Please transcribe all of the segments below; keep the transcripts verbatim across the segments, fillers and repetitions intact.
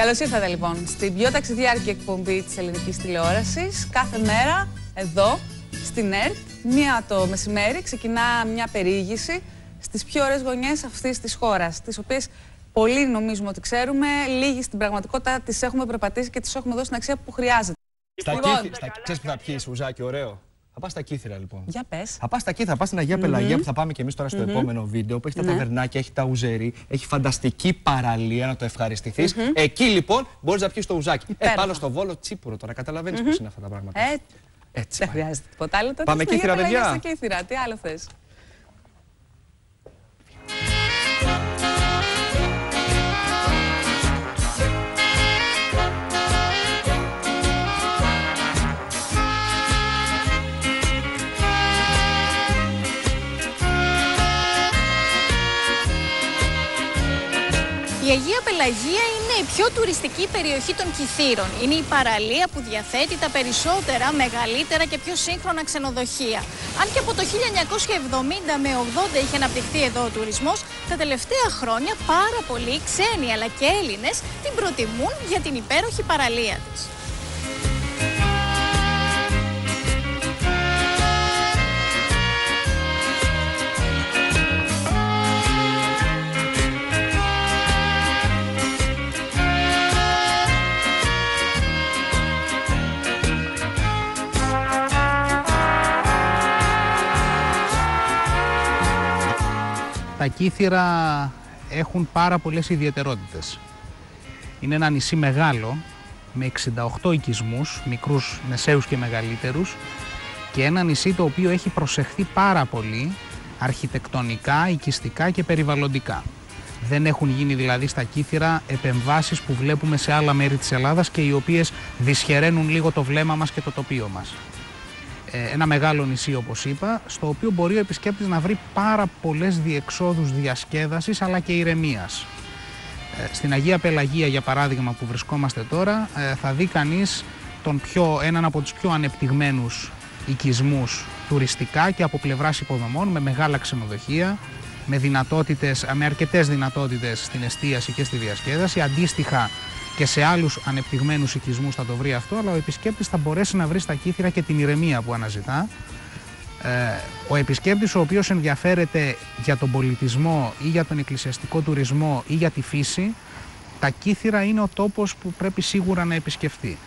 Καλώς ήρθατε λοιπόν στην πιο ταξιδιάρικη εκπομπή της ελληνικής τηλεόρασης. Κάθε μέρα εδώ στην ΕΡΤ, μία το μεσημέρι, ξεκινά μια περιήγηση στις πιο ωραίες γωνιές αυτής της χώρας, τις οποίες πολλοί νομίζουμε ότι ξέρουμε, λίγοι στην πραγματικότητα τις έχουμε περπατήσει και τις έχουμε δώσει την αξία που χρειάζεται. Στα λοιπόν, Κύθυρα, στα... ξέρεις που θα πιείς ουζάκι ωραίο? Θα πας στα Κύθυρα λοιπόν. Για πες. Θα πας στα Κύθυρα, θα πας στην Αγία mm-hmm. Πελαγία που θα πάμε και εμείς τώρα στο mm-hmm. επόμενο βίντεο, που έχει τα ναι. ταβερνάκια, έχει τα ουζερί, έχει φανταστική παραλία να το ευχαριστηθείς. Mm-hmm. Εκεί λοιπόν μπορείς να πιεις το ουζάκι. Ε, πάνω στο Βόλο Τσίπουρο τώρα, καταλαβαίνεις mm-hmm. πώς είναι αυτά τα πράγματα. Ε, Έτσι. Δεν χρειάζεται τίποτα άλλο. Πάμε Κύθυρα, παιδιά. Στα Κύθυρα, τι άλλο θες? Η Αγία Πελαγία είναι η πιο τουριστική περιοχή των Κιθήρων. Είναι η παραλία που διαθέτει τα περισσότερα, μεγαλύτερα και πιο σύγχρονα ξενοδοχεία. Αν και από το χίλια εννιακόσια εβδομήντα με ογδόντα είχε αναπτυχθεί εδώ ο τουρισμός, τα τελευταία χρόνια πάρα πολλοί ξένοι αλλά και Έλληνες την προτιμούν για την υπέροχη παραλία της. Τα Κύθυρα έχουν πάρα πολλές ιδιαιτερότητες. Είναι ένα νησί μεγάλο, με εξήντα οκτώ οικισμούς, μικρούς, μεσαίους και μεγαλύτερους, και ένα νησί το οποίο έχει προσεχθεί πάρα πολύ αρχιτεκτονικά, οικιστικά και περιβαλλοντικά. Δεν έχουν γίνει δηλαδή στα Κύθυρα επεμβάσεις που βλέπουμε σε άλλα μέρη της Ελλάδας και οι οποίες δυσχεραίνουν λίγο το βλέμμα μας και το τοπίο μας. Ένα μεγάλο νησί, όπως είπα, στο οποίο μπορεί ο επισκέπτης να βρει πάρα πολλές διεξόδους διασκέδασης αλλά και ηρεμίας. Στην Αγία Πελαγία, για παράδειγμα, που βρισκόμαστε τώρα, θα δει κανείς τον πιο, έναν από τους πιο ανεπτυγμένους οικισμούς τουριστικά και από πλευράς υποδομών, με μεγάλα ξενοδοχεία, με, δυνατότητες, με αρκετές δυνατότητες στην εστίαση και στη διασκέδαση. Αντίστοιχα, και σε άλλους ανεπτυγμένους οικισμούς θα το βρει αυτό, αλλά ο επισκέπτης θα μπορέσει να βρει στα Κύθυρα και την ηρεμία που αναζητά. Ε, ο επισκέπτης ο οποίος ενδιαφέρεται για τον πολιτισμό ή για τον εκκλησιαστικό τουρισμό ή για τη φύση, τα Κύθυρα είναι ο τόπος που πρέπει σίγουρα να επισκεφτεί.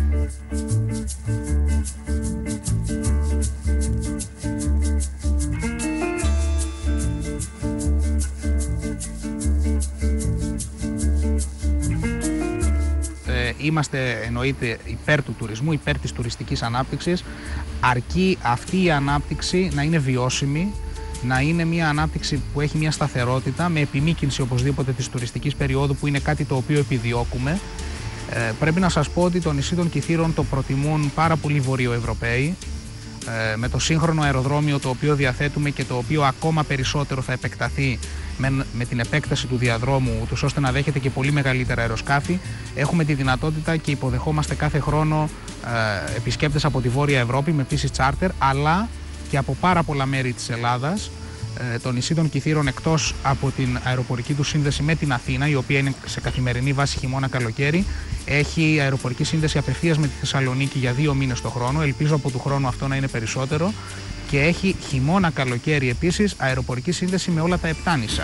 Είμαστε εννοείται υπέρ του τουρισμού, υπέρ της τουριστικής ανάπτυξης, αρκεί αυτή η ανάπτυξη να είναι βιώσιμη, να είναι μια ανάπτυξη που έχει μια σταθερότητα, με επιμήκυνση οπωσδήποτε της τουριστικής περίοδου, που είναι κάτι το οποίο επιδιώκουμε. Ε, πρέπει να σας πω ότι το νησί των Κιθήρων το προτιμούν πάρα πολλοί Βορειοευρωπαίοι, ε, με το σύγχρονο αεροδρόμιο το οποίο διαθέτουμε και το οποίο ακόμα περισσότερο θα επεκταθεί με, με την επέκταση του διαδρόμου, ούτως ώστε να δέχεται και πολύ μεγαλύτερα αεροσκάφη. Έχουμε τη δυνατότητα και υποδεχόμαστε κάθε χρόνο ε, επισκέπτες από τη Βόρεια Ευρώπη με πτήσεις charter, αλλά και από πάρα πολλά μέρη της Ελλάδας. Ε, το νησί των Κιθήρων, εκτός από την αεροπορική του σύνδεση με την Αθήνα, η οποία είναι σε καθημερινή βάση χειμώνα-καλοκαίρι, έχει αεροπορική σύνδεση απευθείας με τη Θεσσαλονίκη για δύο μήνες το χρόνο. Ελπίζω από του χρόνου αυτό να είναι περισσότερο. Και έχει χειμώνα-καλοκαίρι επίσης αεροπορική σύνδεση με όλα τα επτά νησιά.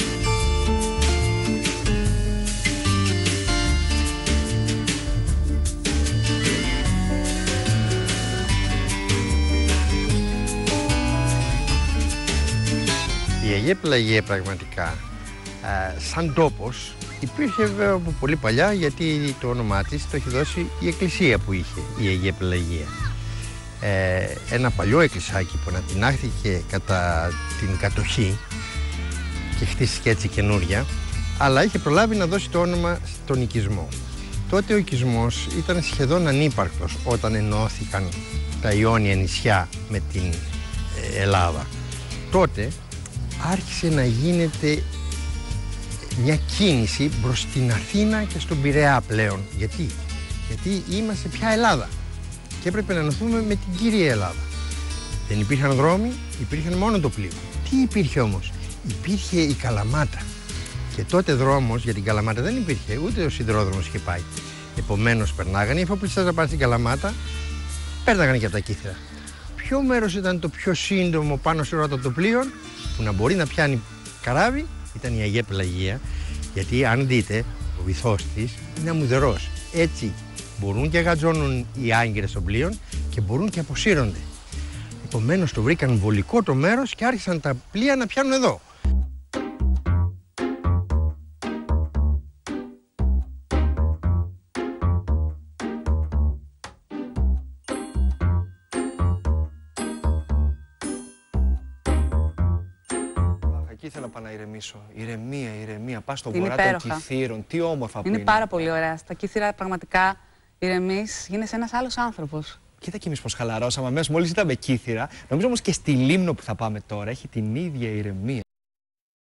Η Αγία Πελαγία πραγματικά, α, σαν τόπος, υπήρχε βέβαια από πολύ παλιά, γιατί το όνομά της το έχει δώσει η εκκλησία που είχε η Αγία Πελαγία. Ε, ένα παλιό εκκλησάκι που ανατινάχθηκε κατά την κατοχή και χτίστηκε έτσι καινούρια, αλλά είχε προλάβει να δώσει το όνομα στον οικισμό. Τότε ο οικισμός ήταν σχεδόν ανύπαρκτος όταν ενώθηκαν τα Ιόνια νησιά με την Ελλάδα. Τότε άρχισε να γίνεται μια κίνηση προς την Αθήνα και στον Πειραιά πλέον. Γιατί? Γιατί είμαστε πια Ελλάδα και έπρεπε να ενωθούμε με την κύρια Ελλάδα. Δεν υπήρχαν δρόμοι, υπήρχαν μόνο το πλοίο. Τι υπήρχε όμως? Υπήρχε η Καλαμάτα. Και τότε δρόμος για την Καλαμάτα δεν υπήρχε, ούτε ο σιδηρόδρομος είχε πάει. Επομένως, περνάγανε οι εφοπλιστές να πάνε στην Καλαμάτα, πέρναγανε και από τα Κύθυρα. Ποιο μέρος ήταν το πιο σύντομο πάνω σε ρότα των πλοίων, που να μπορεί να πιάνει καράβι, ήταν η Αγία Πελαγία. Γιατί αν δείτε, ο βυθός της είναι αμμουδερός. Έτσι μπορούν και γατζώνουν οι άγκυρες των πλοίων και μπορούν και αποσύρονται. Επομένως το βρήκαν βολικό το μέρος και άρχισαν τα πλοία να πιάνουν εδώ. Εκεί ήθελα να πάω να ηρεμήσω. Ηρεμία, ηρεμία. Πας στον Είναι βορρά των υπέροχα. Κυθύρων. Τι όμορφα που Είναι είναι. πάρα πολύ ωραία. Στα Κύθυρα πραγματικά ηρεμείς, γίνεσαι ένας άλλος άνθρωπος. Κοίτα και εμείς πως χαλαρώσαμε αμέσως. Μόλις είδαμε Κύθυρα. Νομίζω όμως και στη Λίμνο που θα πάμε τώρα έχει την ίδια ηρεμία.